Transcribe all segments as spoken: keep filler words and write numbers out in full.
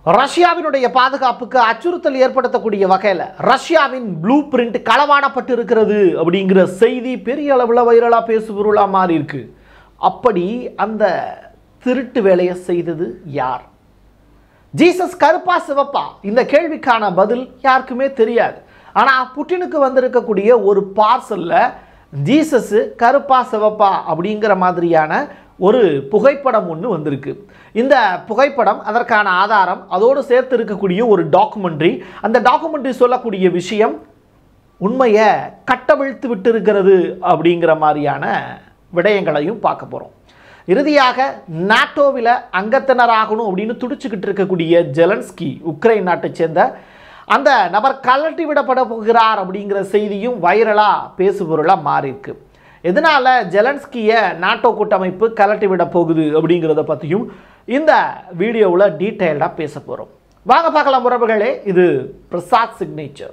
ரஷ்யாவினுடைய பாதுகாப்புக்கு அச்சுறுத்தல் ஏற்படுத்தக்கூடிய வகையில் ரஷ்யாவின் ப்ளூ பிரிண்ட் களவாடப்பட்டு இருக்கிறது அப்படிங்கிற செய்தி பெரிய அளவில் வைரலாக பேசுபொருளாக மாறி இருக்கு. அப்படி அந்த திருட்டு வேலையை செய்தது யார்? ஜீசஸ் கருப்பா சிவப்பா? இந்த கேள்விக்கான பதில் யாருக்குமே தெரியாது. ஆனால் புட்டினுக்கு வந்திருக்கக்கூடிய ஒரு பார்சலில் ஜீசஸ் கருப்பா சிவப்பா அப்படிங்கிற மாதிரியான ஒரு புகைப்படம் ஒன்று வந்திருக்கு. இந்த புகைப்படம், அதற்கான ஆதாரம், அதோடு சேர்த்து இருக்கக்கூடிய ஒரு டாக்குமெண்ட்ரி, அந்த டாக்குமெண்ட்ரி சொல்லக்கூடிய விஷயம் உண்மையை கட்டவிழ்த்து விட்டு இருக்கிறது அப்படிங்கிற மாதிரியான விடயங்களையும் பார்க்க போகிறோம். இறுதியாக நாட்டோவில் அங்கத்தினராகணும் அப்படின்னு துடிச்சுக்கிட்டு இருக்கக்கூடிய ஜெலன்ஸ்கி, உக்ரைன் நாட்டை சேர்ந்த அந்த நபர் கலட்டி விடப்பட போகிறார் அப்படிங்கிற செய்தியும் வைரலாக பேசுபொருளாக மாறி இருக்கு. எதனால ஜெலன்ஸ்கியை நாட்டோ கூட்டமைப்பு கலட்டி விட போகுது அப்படிங்கிறத பற்றியும் இந்த வீடியோவில் டீட்டெயில்டாக பேச போகிறோம். வாங்க பார்க்கலாம் உறவுகளே. இது பிரசாத் சிக்னேச்சர்.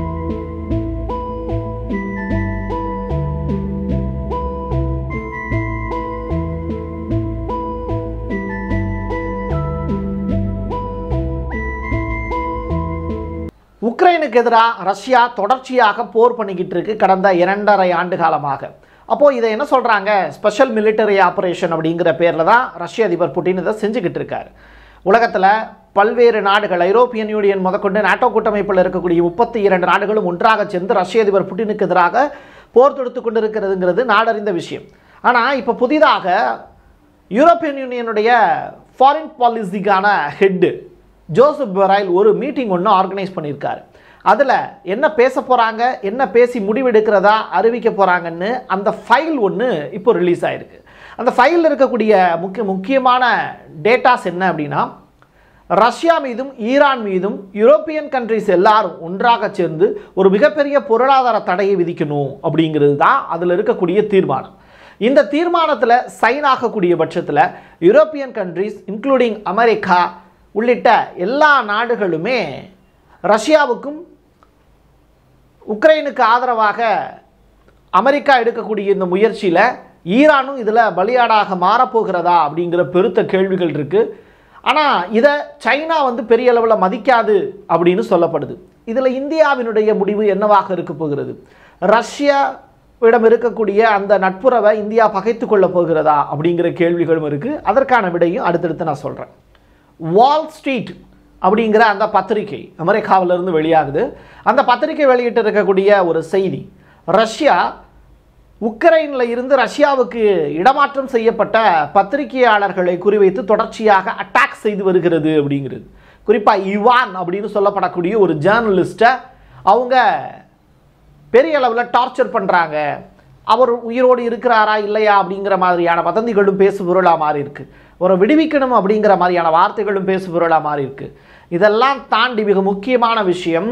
உக்ரைனுக்கு எதிராக ரஷ்யா தொடர்ச்சியாக போர் பண்ணிக்கிட்டு இருக்கு கடந்த இரண்டரை ஆண்டு காலமாக. அப்போது இதை என்ன சொல்கிறாங்க, ஸ்பெஷல் மிலிட்டரி ஆப்ரேஷன் அப்படிங்கிற பேரில் தான் ரஷ்ய அதிபர் புட்டின் இதை செஞ்சுக்கிட்டு இருக்கார். உலகத்தில் பல்வேறு நாடுகள், ஐரோப்பியன் யூனியன் முதற்கொண்டு நாட்டோ கூட்டமைப்பில் இருக்கக்கூடிய முப்பத்தி இரண்டு நாடுகளும் ஒன்றாக சேர்ந்து ரஷ்ய அதிபர் புட்டினுக்கு எதிராக போர் தொடுத்து கொண்டு இருக்கிறதுங்கிறது நாடறிந்த விஷயம். ஆனால் இப்போ புதிதாக யூரோப்பியன் யூனியனுடைய ஃபாரின் பாலிசிக்கான ஹெட்டு ஜோசப் பொரைல் ஒரு மீட்டிங் ஒன்று ஆர்கனைஸ் பண்ணியிருக்காரு. அதில் என்ன பேச போகிறாங்க, என்ன பேசி முடிவெடுக்கிறதா அறிவிக்க போகிறாங்கன்னு அந்த ஃபைல் ஒன்று இப்போ ரிலீஸ் ஆகிருக்கு. அந்த ஃபைலில் இருக்கக்கூடிய முக்கிய முக்கியமான டேட்டாஸ் என்ன அப்படின்னா, ரஷ்யா மீதும் ஈரான் மீதும் யூரோப்பியன் கண்ட்ரிஸ் எல்லாரும் ஒன்றாக சேர்ந்து ஒரு மிகப்பெரிய பொருளாதார தடையை விதிக்கணும் அப்படிங்கிறது தான் அதில் இருக்கக்கூடிய தீர்மானம். இந்த தீர்மானத்தில் சைன் ஆகக்கூடிய பட்சத்தில் யூரோப்பியன் கண்ட்ரிஸ் இன்க்ளூடிங் அமெரிக்கா உள்ளிட்ட எல்லா நாடுகளுமே ரஷ்யாவுக்கும் உக்ரைனுக்கு ஆதரவாக அமெரிக்கா எடுக்கக்கூடிய இந்த முயற்சியில் ஈரானும் இதில் பலியாடாக மாறப்போகிறதா அப்படிங்கிற பெருத்த கேள்விகள் இருக்குது. ஆனால் இதை சைனா வந்து பெரிய அளவில் மதிக்காது அப்படின்னு சொல்லப்படுது. இதில் இந்தியாவினுடைய முடிவு என்னவாக இருக்க போகிறது? ரஷ்யாவிடம் இருக்கக்கூடிய அந்த நட்புறவை இந்தியா பகைத்து கொள்ள போகிறதா அப்படிங்கிற கேள்விகளும் இருக்குது. அதற்கான விடையும் அடுத்தடுத்து நான் சொல்கிறேன். வால் ஸ்ட்ரீட் அப்படிங்கிற அந்த பத்திரிகை அமெரிக்காவிலிருந்து வெளியாகுது. அந்த பத்திரிகை வெளியிட்டு இருக்கக்கூடிய ஒரு செய்தி, ரஷ்யா உக்ரைனில் இருந்து ரஷ்யாவுக்கு இடமாற்றம் செய்யப்பட்ட பத்திரிகையாளர்களை குறிவைத்து தொடர்ச்சியாக அட்டாக் செய்து வருகிறது அப்படிங்கிறது. குறிப்பாக இவான் அப்படின்னு சொல்லப்படக்கூடிய ஒரு ஜேர்னலிஸ்ட்டை அவங்க பெரிய அளவில் டார்ச்சர் பண்ணுறாங்க. அவர் உயிரோடு இருக்கிறாரா இல்லையா அப்படிங்கிற மாதிரியான வதந்திகளும் பேசுபொருளாக மாறி இருக்கு. ஒரு விடுவிக்கணும் அப்படிங்கிற மாதிரியான வார்த்தைகளும் பேசுபொருளாக மாறி இருக்கு. இதெல்லாம் தாண்டி மிக முக்கியமான விஷயம்,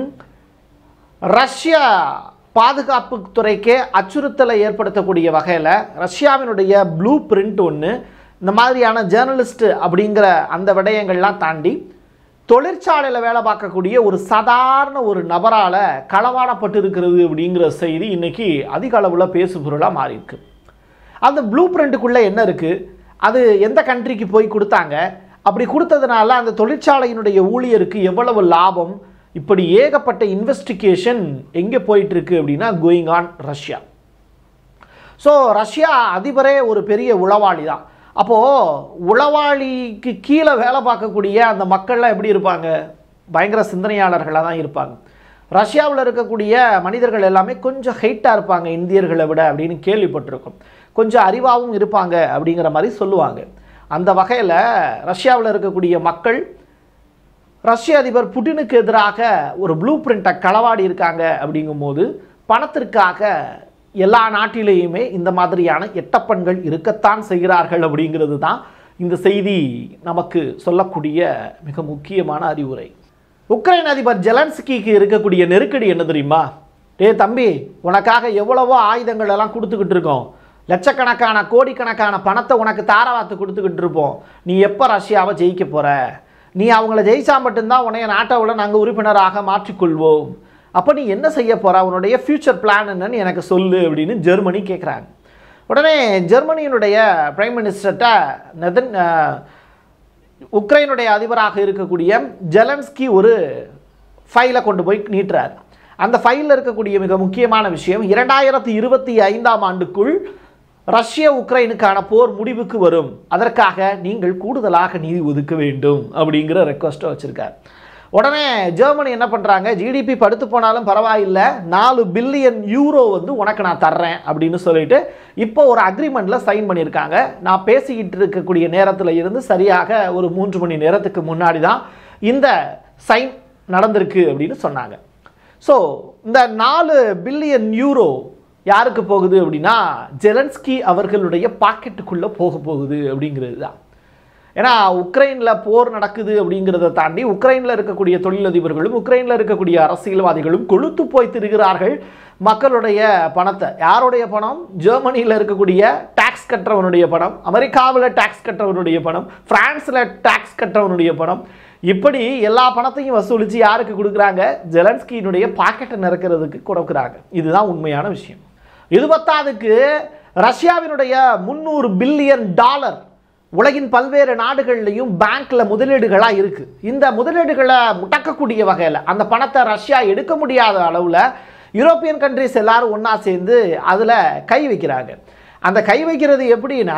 ரஷ்யா பாதுகாப்பு துறைக்கே அச்சுறுத்தலை ஏற்படுத்தக்கூடிய வகையில் ரஷ்யாவினுடைய ப்ளூ பிரிண்ட் ஒன்று இந்த மாதிரியான ஜேர்னலிஸ்ட் அப்படிங்கிற அந்த விடயங்கள்லாம் தாண்டி தொழிற்சாலையில் வேலை பார்க்கக்கூடிய ஒரு சாதாரண ஒரு நபரால் களவாடப்பட்டு இருக்கிறது அப்படிங்கிற செய்தி இன்றைக்கி அதிக அளவில் பேசுபொருளாக மாறி இருக்கு. அந்த ப்ளூ பிரிண்ட்டுக்குள்ளே என்ன இருக்குது, அது எந்த கண்ட்ரிக்கு போய் கொடுத்தாங்க, அப்படி கொடுத்ததுனால அந்த தொழிற்சாலையினுடைய ஊழியருக்கு எவ்வளவு லாபம், இப்படி ஏகப்பட்ட இன்வெஸ்டிகேஷன் எங்கே போயிட்டுருக்கு அப்படின்னா going on Russia. So Russia அதிபரே ஒரு பெரிய உளவாளி தான். அப்போது உளவாளிக்கு கீழே வேலை பார்க்கக்கூடிய அந்த மக்கள்லாம் எப்படி இருப்பாங்க? பயங்கர சிந்தனையாளர்களாக தான் இருப்பாங்க. ரஷ்யாவில் இருக்கக்கூடிய மனிதர்கள் எல்லாமே கொஞ்சம் ஹைட்டாக இருப்பாங்க இந்தியர்களை விட அப்படின்னு கேள்விப்பட்டிருக்கோம். கொஞ்சம் அறிவாகவும் இருப்பாங்க அப்படிங்கிற மாதிரி சொல்லுவாங்க. அந்த வகையில் ரஷ்யாவில் இருக்கக்கூடிய மக்கள் ரஷ்ய அதிபர் புட்டினுக்கு எதிராக ஒரு ப்ளூ பிரிண்ட்டை களவாடி இருக்காங்க. அப்படிங்கும்போது பணத்திற்காக எல்லா நாட்டிலேயுமே இந்த மாதிரியான எட்டப்பன்கள் இருக்கத்தான் செய்கிறார்கள் அப்படிங்கிறது தான் இந்த செய்தி நமக்கு சொல்லக்கூடிய மிக முக்கியமான அறிவுரை. உக்ரைன் அதிபர் ஜெலன்ஸ்கிக்கு இருக்கக்கூடிய நெருக்கடி என்ன தெரியுமா? டே தம்பி, உனக்காக எவ்வளவோ ஆயுதங்கள் எல்லாம் கொடுத்துக்கிட்டு இருக்கோம், லட்சக்கணக்கான கோடிக்கணக்கான பணத்தை உனக்கு தாரவாத்து கொடுத்துக்கிட்டு இருப்போம், நீ எப்போ ரஷ்யாவை ஜெயிக்க போகிற? நீ அவங்கள ஜெயிச்சா மட்டும்தான் உன்னைய நாட்டோவில் நாங்கள் உறுப்பினராக மாற்றிக்கொள்வோம். அப்போ நீ என்ன செய்ய போகிற, உன்னுடைய ஃப்யூச்சர் பிளான் என்னன்னு எனக்கு சொல்லு அப்படின்னு ஜெர்மனி கேட்குறாங்க. உடனே ஜெர்மனியினுடைய பிரைம் மினிஸ்டர்கிட்ட நெதன் உக்ரைனுடைய அதிபராக இருக்கக்கூடிய ஜெலன்ஸ்கி ஒரு ஃபைலை கொண்டு போய் நீட்டுறார். அந்த ஃபைலில் இருக்கக்கூடிய மிக முக்கியமான விஷயம், இரண்டாயிரத்தி இருபத்தி ஐந்தாம் ஆண்டுக்குள் ரஷ்ய உக்ரைனுக்கான போர் முடிவுக்கு வரும், அதற்காக நீங்கள் கூடுதலாக நிதி ஒதுக்க வேண்டும் அப்படிங்கிற ரெக்வஸ்ட்டை வச்சுருக்கார். உடனே ஜெர்மனி என்ன பண்ணுறாங்க, ஜிடிபி படுத்து போனாலும் பரவாயில்லை, நாலு பில்லியன் யூரோ வந்து உனக்கு நான் தர்றேன் அப்படின்னு சொல்லிட்டு இப்போ ஒரு அக்ரிமெண்ட்டில் சைன் பண்ணியிருக்காங்க. நான் பேசிக்கிட்டு இருக்கக்கூடிய நேரத்தில் இருந்து சரியாக ஒரு மூன்று மணி நேரத்துக்கு முன்னாடி தான் இந்த சைன் நடந்திருக்கு அப்படின்னு சொன்னாங்க. ஸோ இந்த நாலு பில்லியன் யூரோ யாருக்கு போகுது அப்படின்னா ஜெலன்ஸ்கி அவர்களுடைய பாக்கெட்டுக்குள்ளே போக போகுது அப்படிங்கிறது தான். ஏன்னா உக்ரைனில் போர் நடக்குது அப்படிங்கிறத தாண்டி உக்ரைனில் இருக்கக்கூடிய தொழிலதிபர்களும் உக்ரைனில் இருக்கக்கூடிய அரசியல்வாதிகளும் கொழுத்து போய் திரிகிறார்கள் மக்களுடைய பணத்தை. யாருடைய பணம்? ஜெர்மனியில் இருக்கக்கூடிய டாக்ஸ் கட்டுறவனுடைய பணம், அமெரிக்காவில் டாக்ஸ் கட்டுறவனுடைய பணம், பிரான்ஸில் டாக்ஸ் கட்டுறவனுடைய பணம், இப்படி எல்லா பணத்தையும் வசூலித்து யாருக்கு கொடுக்குறாங்க? ஜெலன்ஸ்கியினுடைய பாக்கெட்டை நிரக்கிறதுக்கு கொடுக்குறாங்க. இதுதான் உண்மையான விஷயம். இது பத்தாதுக்கு ரஷ்யாவினுடைய முந்நூறு பில்லியன் டாலர் உலகின் பல்வேறு நாடுகள்லையும் பேங்க்ல முதலீடுகளாக இருக்கு. இந்த முதலீடுகளை முடக்கக்கூடிய வகையில் அந்த பணத்தை ரஷ்யா எடுக்க முடியாத அளவில் யூரோப்பியன் கண்ட்ரிஸ் எல்லாரும் ஒன்றா சேர்ந்து அதில் கை வைக்கிறாங்க. அந்த கை வைக்கிறது எப்படின்னா,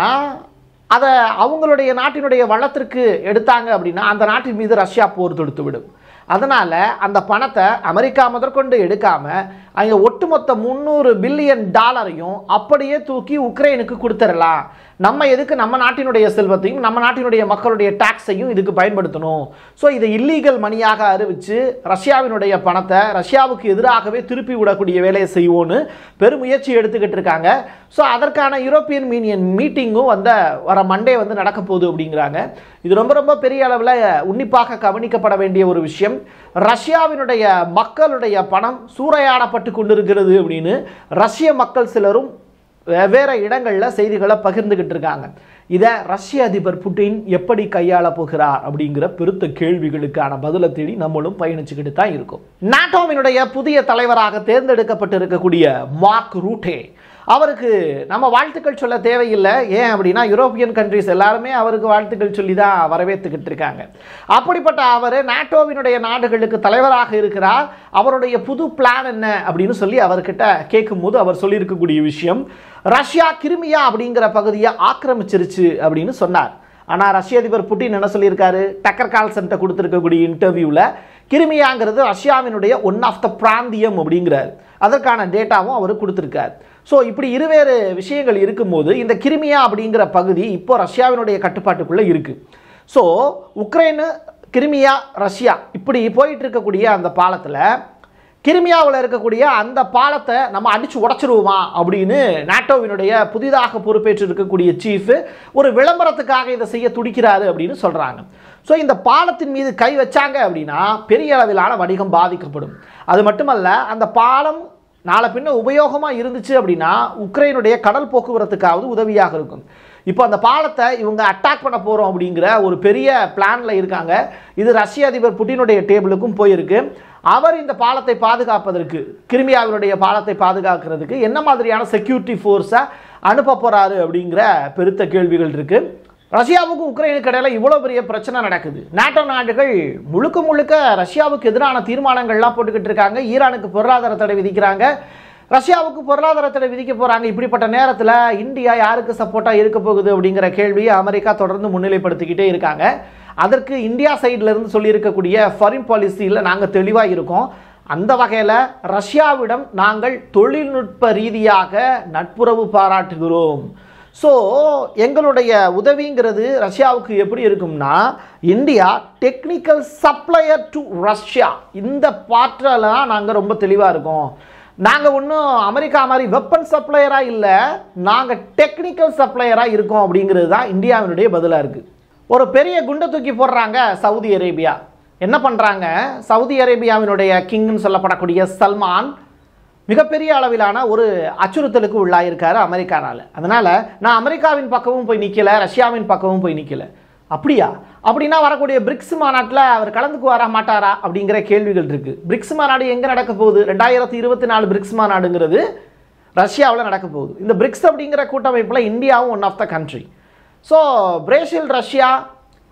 அதை அவங்களுடைய நாட்டினுடைய வளத்திற்கு எடுத்தாங்க அப்படின்னா அந்த நாட்டின் மீது ரஷ்யா போர் தொடுத்து விடும். அதனால் அந்த பணத்தை அமெரிக்கா முதற்கொண்டு எடுக்காமல் அங்கே ஒட்டுமொத்த முந்நூறு பில்லியன் டாலரையும் அப்படியே தூக்கி உக்ரைனுக்கு கொடுத்துடலாம். நம்ம எதுக்கு நம்ம நாட்டினுடைய செல்வத்தையும் நம்ம நாட்டினுடைய மக்களுடைய டாக்ஸையும் இதுக்கு பயன்படுத்தணும். ஸோ இதை இல்லீகல் மணியாக அறிவித்து ரஷ்யாவினுடைய பணத்தை ரஷ்யாவுக்கு எதிராகவே திருப்பி விடக்கூடிய வேலையை செய்வோன்னு பெருமுயற்சி எடுத்துக்கிட்டு இருக்காங்க. ஸோ அதற்கான யூரோப்பியன் யூனியன் மீட்டிங்கும் வந்த வர மண்டே வந்து நடக்க போகுது அப்படிங்கிறாங்க. இது ரொம்ப ரொம்ப பெரிய அளவில் உன்னிப்பாக கவனிக்கப்பட வேண்டிய ஒரு விஷயம். ரஷ்யாவினுடைய மக்களுடைய பணம் சூறையாடப்பட்டு கொண்டிருக்கிறது அப்படின்னு ரஷ்ய மக்கள் சிலரும் வெவ்வேறு இடங்களில் செய்திகளை பகிர்ந்துகிட்டு இருக்காங்க. இதை ரஷ்ய அதிபர் புட்டின் எப்படி கையாள போகிறார் அப்படிங்கிற பெருத்த கேள்விகளுக்கான பதிலை தேடி நம்மளும் பயணிச்சுக்கிட்டு தான் இருக்கும். நாட்டோவினுடைய புதிய தலைவராக தேர்ந்தெடுக்கப்பட்டு இருக்கக்கூடிய மார்க் ரூட்டே, அவருக்கு நம்ம வாழ்த்துக்கள் சொல்ல தேவையில்லை. ஏன் அப்படின்னா யூரோப்பியன் கண்ட்ரிஸ் எல்லாருமே அவருக்கு வாழ்த்துக்கள் சொல்லி தான் வரவேற்றுக்கிட்டு இருக்காங்க. அப்படிப்பட்ட அவர் நாட்டோவினுடைய நாடுகளுக்கு தலைவராக இருக்கிறார். அவருடைய புது பிளான் என்ன அப்படின்னு சொல்லி அவர்கிட்ட கேட்கும்போது அவர் சொல்லியிருக்கக்கூடிய விஷயம், ரஷ்யா கிரிமியா அப்படிங்கிற பகுதியை ஆக்கிரமிச்சிருச்சு அப்படின்னு சொன்னார். ஆனால் ரஷ்ய அதிபர் புட்டின் என்ன சொல்லியிருக்காரு? டக்கர் கால்சன்ட்ட கொடுத்துருக்கக்கூடிய இன்டர்வியூவில் கிரிமியாங்கிறது ரஷ்யாவினுடைய ஒன் ஆஃப் த பிராந்தியம் அப்படிங்கிறார். அதற்கான டேட்டாவும் அவர் கொடுத்துருக்கார். ஸோ இப்படி இருவேறு விஷயங்கள் இருக்கும்போது இந்த கிரிமியா அப்படிங்கிற பகுதி இப்போ ரஷ்யாவினுடைய கட்டுப்பாட்டுக்குள்ளே இருக்குது. ஸோ உக்ரைனு, கிரிமியா, ரஷ்யா இப்படி போயிட்டு இருக்கக்கூடிய அந்த பாலத்தில் கிரிமியாவில் இருக்கக்கூடிய அந்த பாலத்தை நம்ம அடித்து உடச்சிருவோமா அப்படின்னு நாட்டோவினுடைய புதிதாக பொறுப்பேற்று இருக்கக்கூடிய சீஃப் ஒரு விளம்பரத்துக்காக இதை செய்ய துடிக்கிறாரு அப்படின்னு சொல்கிறாங்க. ஸோ இந்த பாலத்தின் மீது கை வச்சாங்க அப்படின்னா பெரிய அளவிலான வணிகம் பாதிக்கப்படும். அது மட்டுமல்ல, அந்த பாலம் நாளை பின்ன உபயோகமாக இருந்துச்சு அப்படின்னா உக்ரைனுடைய கடல் போக்குவரத்துக்காவது உதவியாக இருக்கும். இப்போ அந்த பாலத்தை இவங்க அட்டாக் பண்ண போகிறோம் அப்படிங்கிற ஒரு பெரிய பிளானில் இருக்காங்க. இது ரஷ்ய அதிபர் புட்டினுடைய டேபிளுக்கும் போயிருக்கு. அவர் இந்த பாலத்தை பாதுகாப்பதற்கு, கிரிமியாவினுடைய பாலத்தை பாதுகாக்கிறதுக்கு என்ன மாதிரியான செக்யூரிட்டி ஃபோர்ஸை அனுப்ப போகிறாரு அப்படிங்கிற பெருத்த கேள்விகள் இருக்குது. ரஷ்யாவுக்கும் உக்ரைனுக்கு இடையில இவ்வளோ பெரிய பிரச்சனை நடக்குது. நாட்டோ நாடுகள் முழுக்க முழுக்க ரஷ்யாவுக்கு எதிரான தீர்மானங்கள்லாம் போட்டுக்கிட்டு இருக்காங்க. ஈரானுக்கு பொருளாதார தடை விதிக்கிறாங்க, ரஷ்யாவுக்கு பொருளாதார தடை விதிக்க போகிறாங்க. இப்படிப்பட்ட நேரத்தில் இந்தியா யாருக்கு சப்போர்ட்டாக இருக்க போகுது அப்படிங்கிற கேள்வியை அமெரிக்கா தொடர்ந்து முன்னிலைப்படுத்திக்கிட்டே இருக்காங்க. அதற்கு இந்தியா சைட்லேருந்து சொல்லியிருக்கக்கூடிய ஃபாரின் பாலிசியில் நாங்கள் தெளிவாக இருக்கோம். அந்த வகையில் ரஷ்யாவிடம் நாங்கள் தொழில்நுட்ப ரீதியாக நட்புறவு பாராட்டுகிறோம். ஸோ எங்களுடைய உதவிங்கிறது ரஷ்யாவுக்கு எப்படி இருக்கும்னா, India technical supplier to Russia, இந்த பாற்றலாம் நாங்கள் ரொம்ப தெளிவாக இருக்கோம். நாங்கள் ஒன்றும் அமெரிக்கா மாதிரி வெப்பன் சப்ளையராக இல்லை, நாங்கள் டெக்னிக்கல் சப்ளையராக இருக்கோம் அப்படிங்கிறது தான் இந்தியாவினுடைய பதிலாக இருக்குது. ஒரு பெரிய குண்டை தூக்கி போடுறாங்க சவுதி அரேபியா. என்ன பண்ணுறாங்க? சவுதி அரேபியாவினுடைய கிங்னு சொல்லப்படக்கூடிய சல்மான் மிகப்பெரிய அளவிலான ஒரு அச்சுறுத்தலுக்கு உள்ளாயிருக்காரு அமெரிக்கானால். அதனால் நான் அமெரிக்காவின் பக்கமும் போய் நிற்கலை, ரஷ்யாவின் பக்கமும் போய் நிற்கலை. அப்படியா? அப்படின்னா வரக்கூடிய பிரிக்ஸ் மாநாட்டில் அவர் கலந்துக்கு வர மாட்டாரா அப்படிங்கிற கேள்விகள் இருக்குது. பிரிக்ஸ் மாநாடு எங்கே நடக்க போகுது? ரெண்டாயிரத்தி இருபத்தி நாலு பிரிக்ஸ் மாநாடுங்கிறது ரஷ்யாவில் நடக்க போகுது. இந்த பிரிக்ஸ் அப்படிங்கிற கூட்டமைப்பில் இந்தியாவும் one of the country. So Brazil, Russia,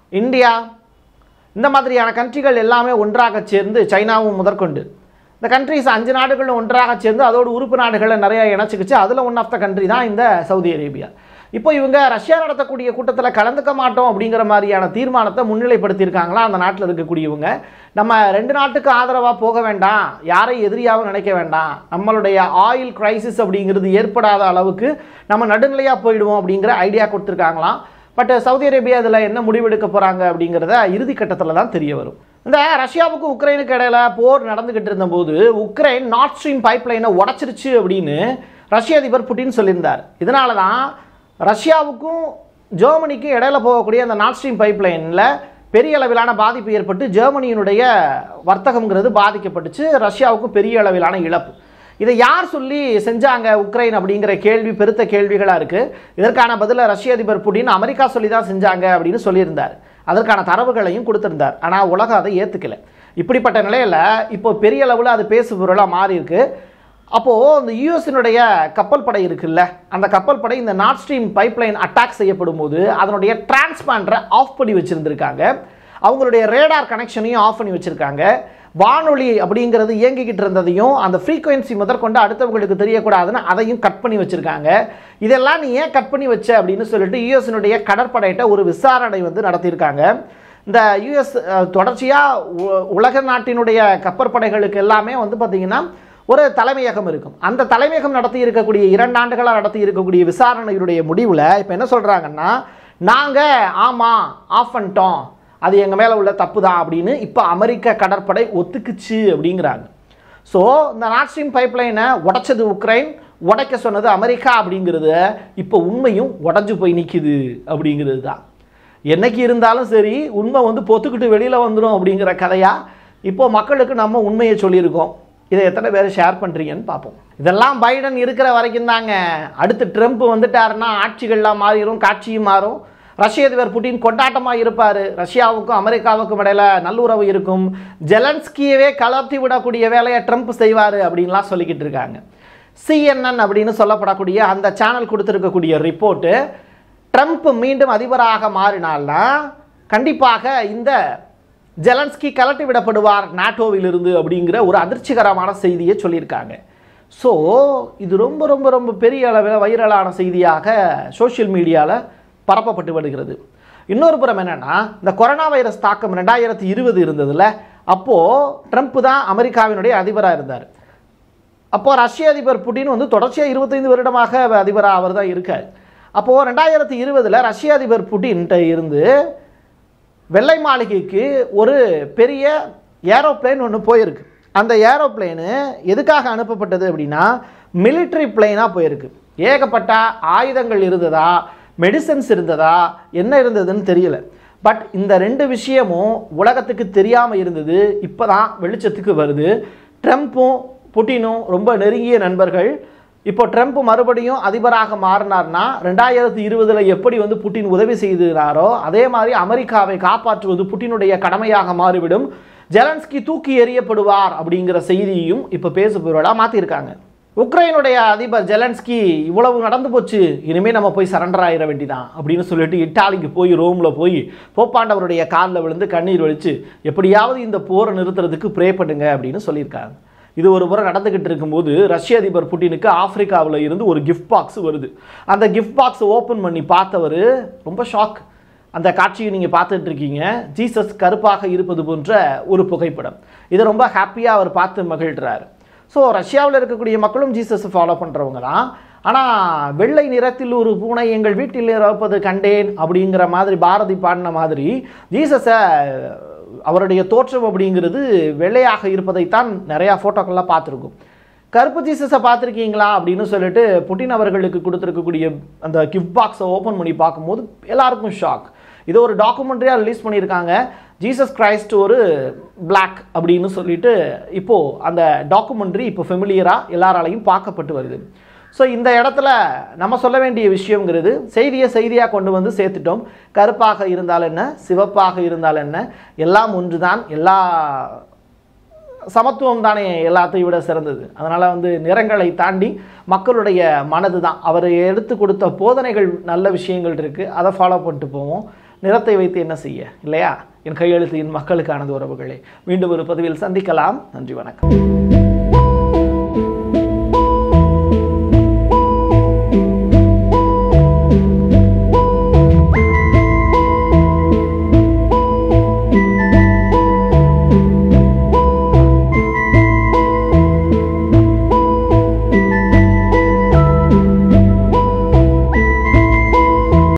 India இந்த மாதிரியான கண்ட்ரிகள் எல்லாமே ஒன்றாக சேர்ந்து, சைனாவும் முதற்கொண்டு இந்த கண்ட்ரிஸ் அஞ்சு நாடுகளும் ஒன்றாக சேர்ந்து அதோடு உறுப்பு நாடுகளை நிறைய இணைச்சிக்கிச்சு. அதில் ஒன் ஆஃப் த கண்ட்ரி தான் இந்த சவுதி அரேபியா. இப்போ இவங்க ரஷ்யா நடத்தக்கூடிய கூட்டத்தில் கலந்துக்க மாட்டோம் அப்படிங்கிற மாதிரியான தீர்மானத்தை முன்னிலைப்படுத்தியிருக்காங்களா அந்த நாட்டில் இருக்கக்கூடியவங்க. நம்ம ரெண்டு நாட்டுக்கு ஆதரவாக போக வேண்டாம், யாரை எதிரியாகவும் நினைக்க வேண்டாம், நம்மளுடைய ஆயில் கிரைசிஸ் அப்படிங்கிறது ஏற்படாத அளவுக்கு நம்ம நடுநிலையாக போயிடுவோம் அப்படிங்கிற ஐடியா கொடுத்துருக்காங்களாம். பட் சவுதி அரேபியா இதில் என்ன முடிவெடுக்க போகிறாங்க அப்படிங்கிறத இறுதி கட்டத்தில் தான் தெரிய வரும். இந்த ரஷ்யாவுக்கும் உக்ரைனுக்கு இடையில போர் நடந்துகிட்டு இருந்தபோது உக்ரைன் நார்த் ஸ்ட்ரீம் பைப் லைனை உடச்சிருச்சு அப்படின்னு ரஷ்ய அதிபர் புட்டின் சொல்லியிருந்தார். இதனால தான் ரஷ்யாவுக்கும் ஜெர்மனிக்கும் இடையில போகக்கூடிய அந்த நார்த் ஸ்ட்ரீம் பைப் லைனில் பெரிய அளவிலான பாதிப்பு ஏற்பட்டு ஜெர்மனியினுடைய வர்த்தகம்ங்கிறது பாதிக்கப்பட்டுச்சு. ரஷ்யாவுக்கும் பெரிய அளவிலான இழப்பு. இதை யார் சொல்லி செஞ்சாங்க உக்ரைன் அப்படிங்கிற கேள்வி பெருத்த கேள்விகளாக இருக்குது. இதற்கான பதிலை ரஷ்ய அதிபர் புட்டின் அமெரிக்கா சொல்லி தான் செஞ்சாங்க அப்படின்னு சொல்லியிருந்தார். அதற்கான தரவுகளையும் கொடுத்திருந்தார். ஆனால் உலகம் அதை ஏற்றுக்கலை. இப்படிப்பட்ட நிலையில் இப்போ பெரிய அளவில் அது பேசு பொருளாக மாறி இருக்கு. அப்போது இந்த யூஎஸ்னுடைய கப்பல் படை இருக்குல்ல, அந்த கப்பல் படை இந்த நார்த் ஸ்ட்ரீம் பைப்லைன் அட்டாக் செய்யப்படும் போது அதனுடைய டிரான்ஸ்பாண்டரை ஆஃப் பண்ணி வச்சுருந்துருக்காங்க. அவங்களுடைய ரேடார் கனெக்ஷனையும் ஆஃப் பண்ணி வச்சுருக்காங்க. வானொலி அப்படிங்கிறது இயங்கிக்கிட்டு இருந்ததையும் அந்த ஃப்ரீக்வன்சி முதற்கொண்டு அடுத்தவங்களுக்கு தெரியக்கூடாதுன்னு அதையும் கட் பண்ணி வச்சுருக்காங்க. இதெல்லாம் நீ ஏன் கட் பண்ணி வச்ச அப்படின்னு சொல்லிட்டு யூஎஸ்னுடைய கடற்படையிட்ட ஒரு விசாரணை வந்து நடத்தியிருக்காங்க. இந்த யூஎஸ் தொடர்ச்சியாக உலக நாட்டினுடைய கப்பற்படைகளுக்கு எல்லாமே வந்து பார்த்திங்கன்னா ஒரு தலைமையகம் இருக்கும். அந்த தலைமையகம் நடத்தி இருக்கக்கூடிய இரண்டு ஆண்டுகளாக நடத்தி இருக்கக்கூடிய விசாரணையுடைய முடிவில் இப்போ என்ன சொல்கிறாங்கன்னா, நாங்கள் ஆமாம் ஆஃப் பண்ணிட்டோம், அது எங்கள் மேலே உள்ள தப்பு தான் அப்படின்னு இப்போ அமெரிக்க கடற்படை ஒத்துக்குச்சு அப்படிங்கிறாங்க. ஸோ இந்த நார்த் ஸ்ட்ரீம் பைப்லைனை உடைச்சது உக்ரைன், உடைக்க சொன்னது அமெரிக்கா அப்படிங்கிறது இப்போ உண்மையும் உடஞ்சி போய் நிற்கிது அப்படிங்கிறது தான். என்னைக்கு இருந்தாலும் சரி உண்மை வந்து பொத்துக்கிட்டு வெளியில் வந்துடும் அப்படிங்கிற கதையாக இப்போ மக்களுக்கு நம்ம உண்மையை சொல்லியிருக்கோம். இதை எத்தனை பேர் ஷேர் பண்ணுறீங்கன்னு பார்ப்போம். இதெல்லாம் பைடன் இருக்கிற வரைக்கும் தாங்க. அடுத்து ட்ரம்ப் வந்துட்டாருன்னா ஆட்சிகள்லாம் மாறிடும், காட்சியும் மாறும். ரஷ்ய அதிபர் புட்டின் கொண்டாட்டமாக இருப்பார். ரஷ்யாவுக்கும் அமெரிக்காவுக்கும் இடையில நல்லுறவு இருக்கும். ஜெலன்ஸ்கியவே கலர்த்தி விடக்கூடிய வேலையை ட்ரம்ப் செய்வார் அப்படின்லாம் சொல்லிக்கிட்டு இருக்காங்க. சிஎன்என் அப்படின்னு சொல்லப்படக்கூடிய அந்த சேனல் கொடுத்துருக்கக்கூடிய ரிப்போர்ட்டு, ட்ரம்ப் மீண்டும் அதிபராக மாறினால்னா கண்டிப்பாக இந்த ஜெலன்ஸ்கி கலட்டி விடப்படுவார் நாட்டோவிலிருந்து அப்படிங்கிற ஒரு அதிர்ச்சிகரமான செய்தியை சொல்லியிருக்காங்க. ஸோ இது ரொம்ப ரொம்ப ரொம்ப பெரிய அளவில் வைரலான செய்தியாக சோஷியல் மீடியாவில் பரப்பப்பட்டு வருகிறது. இன்னொரு புறம் என்னென்னா, இந்த கொரோனா வைரஸ் தாக்கம் ரெண்டாயிரத்தி இருபது இருந்ததில்ல, அப்போது ட்ரம்ப் தான் அமெரிக்காவினுடைய அதிபராக இருந்தார். அப்போது ரஷ்ய அதிபர் புட்டின் வந்து தொடர்ச்சியாக இருபத்தைந்து வருடமாக அதிபராக அவர் தான் இருக்கார். அப்போது ரெண்டாயிரத்தி இருபதில் ரஷ்ய அதிபர் புட்டின்கிட்ட இருந்து வெள்ளை மாளிகைக்கு ஒரு பெரிய ஏரோப்ளேன் ஒன்று போயிருக்கு. அந்த ஏரோப்ளேனு எதுக்காக அனுப்பப்பட்டது அப்படின்னா மிலிட்ரி பிளேனாக போயிருக்கு. ஏகப்பட்ட ஆயுதங்கள் இருந்ததா, மெடிசன்ஸ் இருந்ததா, என்ன இருந்ததுன்னு தெரியல. பட் இந்த ரெண்டு விஷயமும் உலகத்துக்கு தெரியாமல் இருந்தது. இப்போ தான் வெளிச்சத்துக்கு வருது. ட்ரம்ப்பும் புட்டினும் ரொம்ப நெருங்கிய நண்பர்கள். இப்போ ட்ரம்ப் மறுபடியும் அதிபராக மாறினார்னா ரெண்டாயிரத்தி இருபதில் எப்படி வந்து புட்டின் உதவி செய்தாரோ அதே மாதிரி அமெரிக்காவை காப்பாற்றுவது புட்டினுடைய கடமையாக மாறிவிடும். ஜெலன்ஸ்கி தூக்கி எறியப்படுவார் அப்படிங்கிற செய்தியையும் இப்போ பேசு பொருளாக மாற்றிருக்காங்க. உக்ரைனுடைய அதிபர் ஜெலன்ஸ்கி இவ்வளவு நடந்து போச்சு, இனிமேல் நம்ம போய் சரண்டர் ஆகிட வேண்டிதான் அப்படின்னு சொல்லிட்டு இட்டாலிக்கு போய் ரோமில் போய் போப்பாண்டவருடைய காலில் விழுந்து கண்ணீர் வலிச்சு எப்படியாவது இந்த போரை நிறுத்துறதுக்கு ப்ரே பண்ணுங்க அப்படின்னு சொல்லியிருக்காங்க. இது ஒரு முறை நடந்துக்கிட்டு இருக்கும்போது ரஷ்ய அதிபர் புட்டினுக்கு ஆப்பிரிக்காவில் இருந்து ஒரு கிஃப்ட் பாக்ஸ் வருது. அந்த கிஃப்ட் பாக்ஸ் ஓப்பன் பண்ணி பார்த்தவர் ரொம்ப ஷாக். அந்த காட்சியை நீங்கள் பார்த்துட்டு இருக்கீங்க. ஜீசஸ் கருப்பாக இருப்பது போன்ற ஒரு புகைப்படம். இதை ரொம்ப ஹாப்பியாக அவர் பார்த்து மகிழ்கிறார். ஸோ ரஷ்யாவில் இருக்கக்கூடிய மக்களும் ஜீசஸை ஃபாலோ பண்ணுறவங்க தான். ஆனால் வெள்ளை நிறத்தில் ஒரு பூனை எங்கள் வீட்டில் இருப்பது கண்டேன் அப்படிங்கிற மாதிரி பாரதி பாடின மாதிரி ஜீசஸை அவருடைய தோற்றம் அப்படிங்கிறது வெள்ளையாக இருப்பதைத்தான் நிறையா ஃபோட்டோக்கள்லாம் பார்த்துருக்கும். கருப்பு ஜீசஸை பார்த்துருக்கீங்களா அப்படின்னு சொல்லிட்டு புட்டின் அவர்களுக்கு கொடுத்துருக்கக்கூடிய அந்த கிஃப்ட் பாக்ஸை ஓப்பன் பண்ணி பார்க்கும்போது எல்லாருக்கும் ஷாக். இது ஒரு டாக்குமெண்ட்ரியாக ரிலீஸ் பண்ணியிருக்காங்க. ஜீசஸ் கிரைஸ்ட் ஒரு பிளாக் அப்படின்னு சொல்லிட்டு இப்போது அந்த டாக்குமெண்ட்ரி இப்போ ஃபெமிலியராக எல்லாராலையும் பார்க்கப்பட்டு வருது. ஸோ இந்த இடத்துல நம்ம சொல்ல வேண்டிய விஷயங்கிறது செய்தியை செய்தியாக கொண்டு வந்து சேர்த்துட்டோம். கருப்பாக இருந்தால் என்ன, சிவப்பாக இருந்தால் என்ன, எல்லாம் ஒன்று தான். எல்லா சமத்துவம் தானே எல்லாத்தையும் விட சிறந்தது. அதனால் வந்து நிறங்களை தாண்டி மக்களுடைய மனது தான். அவர் எடுத்து கொடுத்த போதனைகள் நல்ல விஷயங்கள் இருக்குது, அதை ஃபாலோ பண்ணிட்டு போவோம். நிறத்தை வைத்து என்ன செய்ய இல்லையா? என் கையெழுத்து என் மக்களுக்கானது உறவுகளே. மீண்டும் ஒரு பதிவில் சந்திக்கலாம். நன்றி, வணக்கம்.